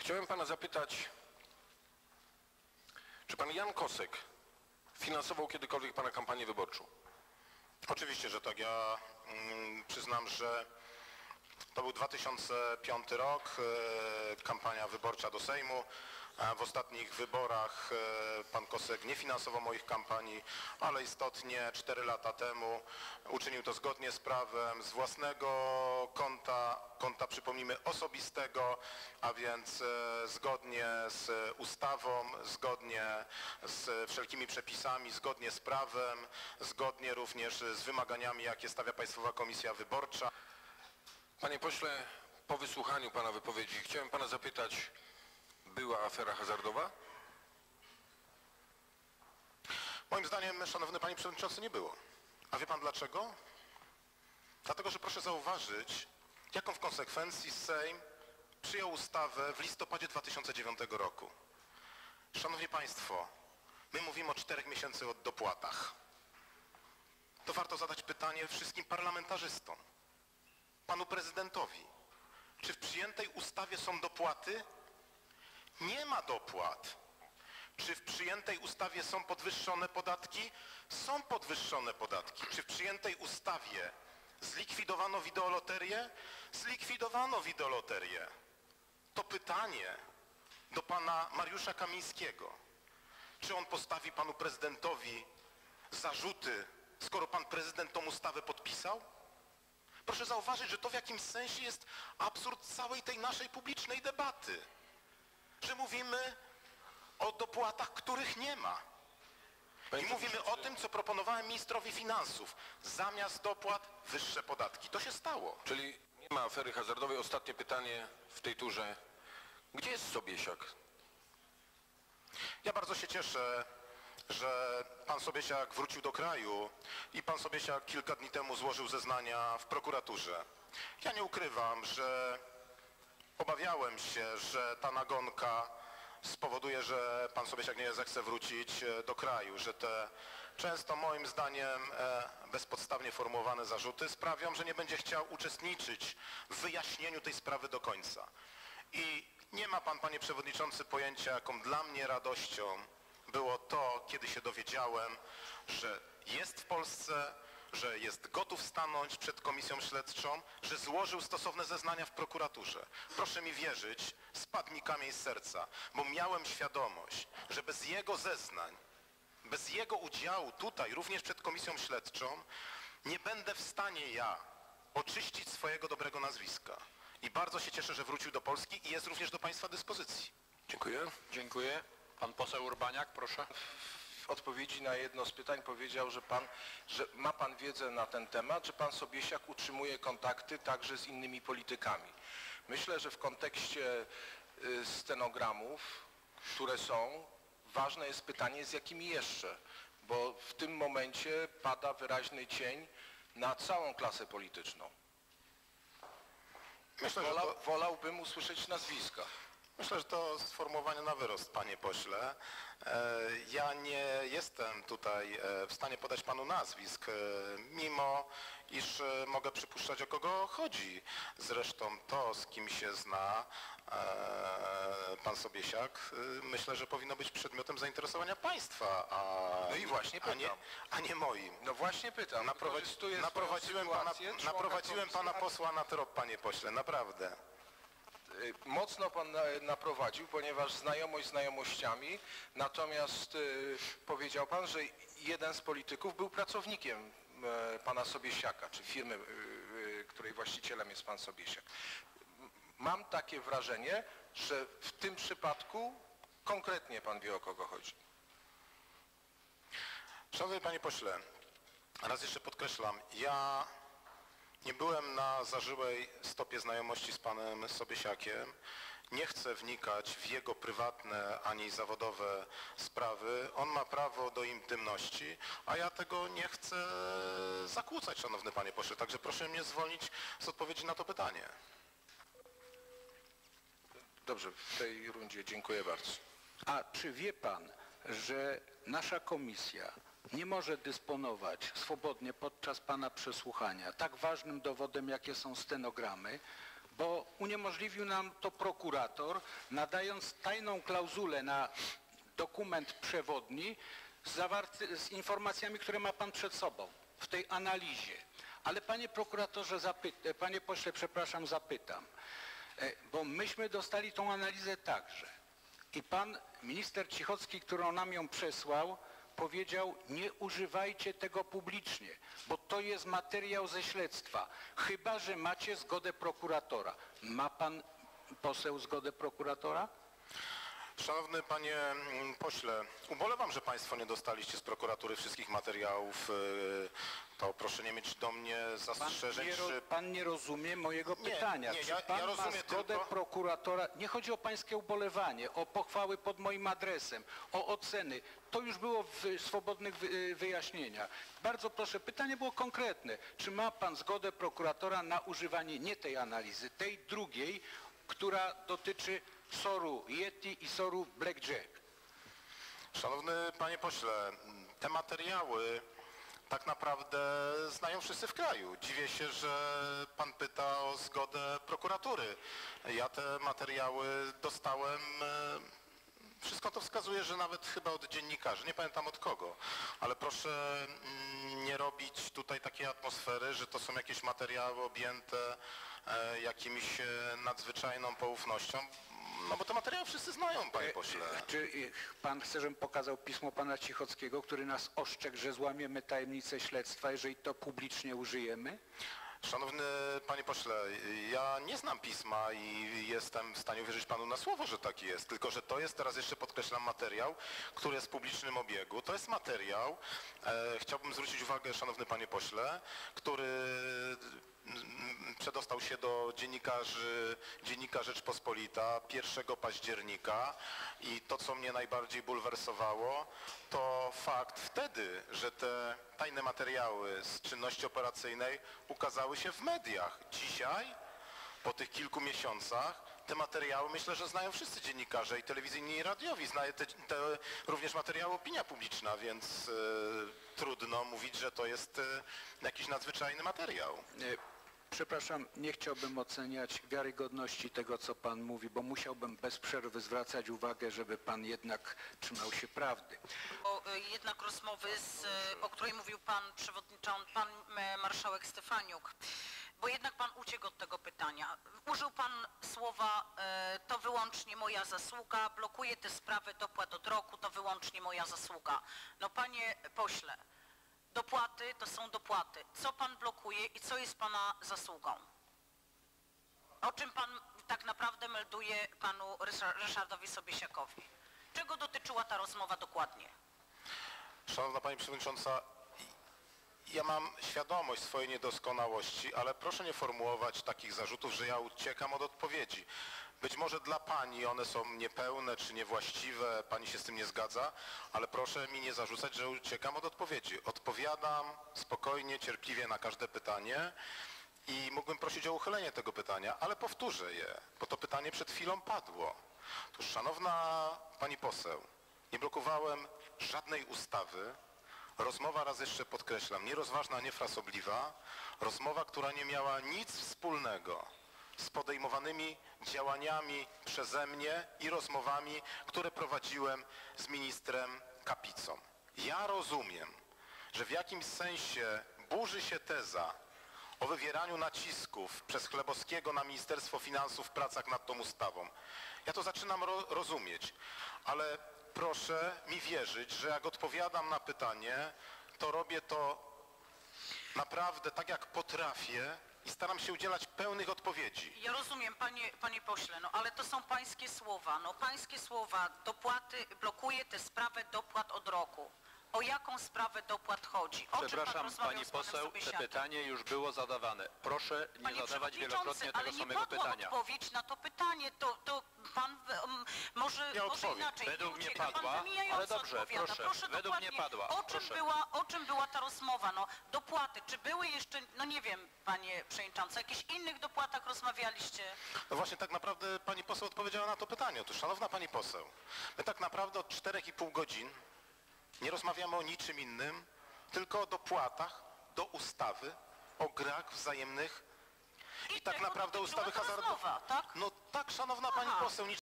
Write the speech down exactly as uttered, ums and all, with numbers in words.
Chciałem pana zapytać, czy pan Jan Kosek finansował kiedykolwiek pana kampanię wyborczą? Oczywiście, że tak. Ja mm, przyznam, że to był dwa tysiące piąty rok, e, kampania wyborcza do Sejmu. W ostatnich wyborach pan Kosek nie finansował moich kampanii, ale istotnie cztery lata temu uczynił to zgodnie z prawem, z własnego konta, konta przypomnijmy osobistego, a więc zgodnie z ustawą, zgodnie z wszelkimi przepisami, zgodnie z prawem, zgodnie również z wymaganiami, jakie stawia Państwowa Komisja Wyborcza. Panie pośle, po wysłuchaniu pana wypowiedzi chciałem pana zapytać, była afera hazardowa? Moim zdaniem, szanowny panie przewodniczący, nie było. A wie pan dlaczego? Dlatego, że proszę zauważyć, jaką w konsekwencji Sejm przyjął ustawę w listopadzie dwa tysiące dziewiątego roku. Szanowni państwo, my mówimy o czterech miesięcy od dopłatach. To warto zadać pytanie wszystkim parlamentarzystom, panu prezydentowi. Czy w przyjętej ustawie są dopłaty? Nie ma dopłat. Czy w przyjętej ustawie są podwyższone podatki? Są podwyższone podatki. Czy w przyjętej ustawie zlikwidowano wideoloterię? Zlikwidowano wideoloterię. To pytanie do pana Mariusza Kamińskiego. Czy on postawi panu prezydentowi zarzuty, skoro pan prezydent tą ustawę podpisał? Proszę zauważyć, że to w jakimś sensie jest absurd całej tej naszej publicznej debaty. Że mówimy o dopłatach, których nie ma. I mówimy o tym, co proponowałem ministrowi finansów. Zamiast dopłat wyższe podatki. To się stało. Czyli nie ma afery hazardowej. Ostatnie pytanie w tej turze. Gdzie jest Sobiesiak? Ja bardzo się cieszę, że pan Sobiesiak wrócił do kraju i pan Sobiesiak kilka dni temu złożył zeznania w prokuraturze. Ja nie ukrywam, że obawiałem się, że ta nagonka spowoduje, że pan Sobiesiak nie zechce wrócić do kraju, że te często moim zdaniem bezpodstawnie formułowane zarzuty sprawią, że nie będzie chciał uczestniczyć w wyjaśnieniu tej sprawy do końca. I nie ma pan, panie przewodniczący, pojęcia, jaką dla mnie radością było to, kiedy się dowiedziałem, że jest w Polsce, że jest gotów stanąć przed komisją śledczą, że złożył stosowne zeznania w prokuraturze. Proszę mi wierzyć, spadł mi kamień z serca, bo miałem świadomość, że bez jego zeznań, bez jego udziału tutaj, również przed komisją śledczą, nie będę w stanie ja oczyścić swojego dobrego nazwiska. I bardzo się cieszę, że wrócił do Polski i jest również do państwa dyspozycji. Dziękuję. Dziękuję. Pan poseł Urbaniak, proszę. W odpowiedzi na jedno z pytań powiedział, że, pan, że ma pan wiedzę na ten temat, że pan Sobiesiak utrzymuje kontakty także z innymi politykami. Myślę, że w kontekście stenogramów, które są, ważne jest pytanie, z jakimi jeszcze, bo w tym momencie pada wyraźny cień na całą klasę polityczną. Myślę, że Wola, to... Wolałbym usłyszeć nazwiska. Myślę, że to sformułowanie na wyrost, panie pośle. Ja nie jestem tutaj w stanie podać panu nazwisk, mimo iż mogę przypuszczać, o kogo chodzi. Zresztą to, z kim się zna pan Sobiesiak, myślę, że powinno być przedmiotem zainteresowania państwa, a, no i właśnie pytam. a, nie, a nie moim. No właśnie pytam. Naprowadzi, naprowadziłem pana, naprowadziłem pana posła na trop, panie pośle, naprawdę. Mocno pan naprowadził, ponieważ znajomość znajomościami, natomiast y, powiedział pan, że jeden z polityków był pracownikiem y, pana Sobiesiaka, czy firmy, y, y, której właścicielem jest pan Sobiesiak. Mam takie wrażenie, że w tym przypadku konkretnie pan wie, o kogo chodzi. Szanowny panie pośle, raz jeszcze podkreślam, ja nie byłem na zażyłej stopie znajomości z panem Sobiesiakiem. Nie chcę wnikać w jego prywatne ani zawodowe sprawy. On ma prawo do intymności, a ja tego nie chcę zakłócać, szanowny panie pośle. Także proszę mnie zwolnić z odpowiedzi na to pytanie. Dobrze, w tej rundzie dziękuję bardzo. A czy wie pan, że nasza komisja nie może dysponować swobodnie podczas pana przesłuchania tak ważnym dowodem, jakie są stenogramy, bo uniemożliwił nam to prokurator, nadając tajną klauzulę na dokument przewodni zawarty z informacjami, które ma pan przed sobą w tej analizie. Ale panie prokuratorze, zapy- panie pośle, przepraszam, zapytam, e, bo myśmy dostali tą analizę także. I pan minister Cichocki, którą nam ją przesłał, powiedział: nie używajcie tego publicznie, bo to jest materiał ze śledztwa, chyba że macie zgodę prokuratora. Ma pan poseł zgodę prokuratora? Szanowny panie mm, pośle, ubolewam, że państwo nie dostaliście z prokuratury wszystkich materiałów. Yy, To proszę nie mieć do mnie Pan zastrzeżeń. nie, ro, czy... pan nie rozumie mojego Nie, pytania. nie, Czy ja- pan ja ma rozumiem zgodę tylko- prokuratora? Nie chodzi o pańskie ubolewanie, o pochwały pod moim adresem, o oceny. To już było w swobodnych wy- wyjaśnieniach. Bardzo proszę, pytanie było konkretne. Czy ma pan zgodę prokuratora na używanie nie tej analizy, tej drugiej, która dotyczy soru Yeti i soru Blackjack? Szanowny panie pośle, te materiały tak naprawdę znają wszyscy w kraju. Dziwię się, że pan pyta o zgodę prokuratury. Ja te materiały dostałem, e, wszystko to wskazuje, że nawet chyba od dziennikarzy, nie pamiętam od kogo, ale proszę mm, nie robić tutaj takiej atmosfery, że to są jakieś materiały objęte e, jakimiś e, nadzwyczajną poufnością, no bo te materiały wszyscy znają, panie pośle. Czy pan chce, żebym pokazał pismo pana Cichockiego, który nas ostrzegł, że złamiemy tajemnicę śledztwa, jeżeli to publicznie użyjemy? Szanowny panie pośle, ja nie znam pisma i jestem w stanie uwierzyć panu na słowo, że taki jest, tylko że to jest, teraz jeszcze podkreślam, materiał, który jest w publicznym obiegu. To jest materiał, e, chciałbym zwrócić uwagę, szanowny panie pośle, który mm, przedostał się do dziennikarzy, Dziennika Rzeczpospolita pierwszego października i to, co mnie najbardziej bulwersowało, to fakt wtedy, że te tajne materiały z czynności operacyjnej ukazały się w mediach. Dzisiaj, po tych kilku miesiącach, te materiały myślę, że znają wszyscy dziennikarze i telewizyjni i radiowi. Znaje te, te również materiały opinia publiczna, więc e, trudno mówić, że to jest e, jakiś nadzwyczajny materiał. E, Przepraszam, nie chciałbym oceniać wiarygodności tego, co pan mówi, bo musiałbym bez przerwy zwracać uwagę, żeby pan jednak trzymał się prawdy. O, y, jednak rozmowy, z, y, o której mówił pan przewodniczący, pan e, marszałek Stefaniuk, bo jednak pan uciekł od tego pytania. Użył pan słowa e, to wyłącznie moja zasługa, blokuje tę sprawę dopłat od roku, to wyłącznie moja zasługa. No panie pośle, dopłaty to są dopłaty. Co pan blokuje i co jest pana zasługą? O czym pan tak naprawdę melduje panu Ryszard- Ryszardowi Sobiesiakowi? Czego dotyczyła ta rozmowa dokładnie? Szanowna pani przewodnicząca, ja mam świadomość swojej niedoskonałości, ale proszę nie formułować takich zarzutów, że ja uciekam od odpowiedzi. Być może dla pani one są niepełne czy niewłaściwe, pani się z tym nie zgadza, ale proszę mi nie zarzucać, że uciekam od odpowiedzi. Odpowiadam spokojnie, cierpliwie na każde pytanie i mógłbym prosić o uchylenie tego pytania, ale powtórzę je, bo to pytanie przed chwilą padło. Otóż, szanowna pani poseł, nie blokowałem żadnej ustawy. Rozmowa, raz jeszcze podkreślam, nierozważna, niefrasobliwa. Rozmowa, która nie miała nic wspólnego z podejmowanymi działaniami przeze mnie i rozmowami, które prowadziłem z ministrem Kapicą. Ja rozumiem, że w jakimś sensie burzy się teza o wywieraniu nacisków przez Chlebowskiego na Ministerstwo Finansów w pracach nad tą ustawą. Ja to zaczynam ro rozumieć, ale proszę mi wierzyć, że jak odpowiadam na pytanie, to robię to naprawdę tak, jak potrafię i staram się udzielać pełnych odpowiedzi. Ja rozumiem, panie, panie pośle, no ale to są pańskie słowa. No pańskie słowa, dopłaty, blokuje tę sprawę dopłat od roku. O jaką sprawę dopłat chodzi? O czym pan Przepraszam, rozmawiał pani z panem poseł, to Sobiesiakiem? pytanie już było zadawane. Proszę nie Panie zadawać przewodniczący, wielokrotnie ale tego nie samego padła pytania. odpowiedź na to pytanie. To, to pan um, może, Ja może odpowiem. inaczej. Według nie mnie ucieka. padła, Pan wymijająco ale dobrze, odpowiada. proszę, proszę według dokładnie, mnie padła, O czym, proszę. była, o czym była ta rozmowa? No, dopłaty. Czy były jeszcze, no nie wiem, panie przewodniczący, o jakichś innych dopłatach rozmawialiście? No właśnie tak naprawdę pani poseł odpowiedziała na to pytanie. Otóż, szanowna pani poseł, my tak naprawdę od czterech i pół godzin nie rozmawiamy o niczym innym, tylko o dopłatach do ustawy o grach wzajemnych I I tak tego naprawdę dotyczyła ustawy ta hazardowe... rozmowa, tak? No tak, szanowna pani Aha. poseł,